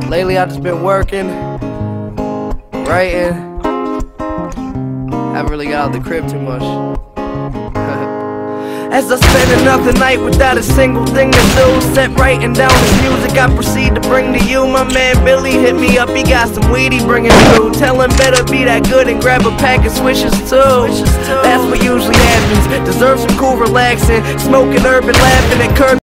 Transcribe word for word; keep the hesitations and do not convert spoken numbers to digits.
Lately I just been working, writing. Haven't really got out the crib too much. As I spend another night without a single thing to do, set writing down this music I proceed to bring to you. My man Billy hit me up, he got some weed he bringing through. Tell him better be that good and grab a pack of swishes too. That's what usually happens. Deserve some cool relaxing, smoking herb and laughing at curb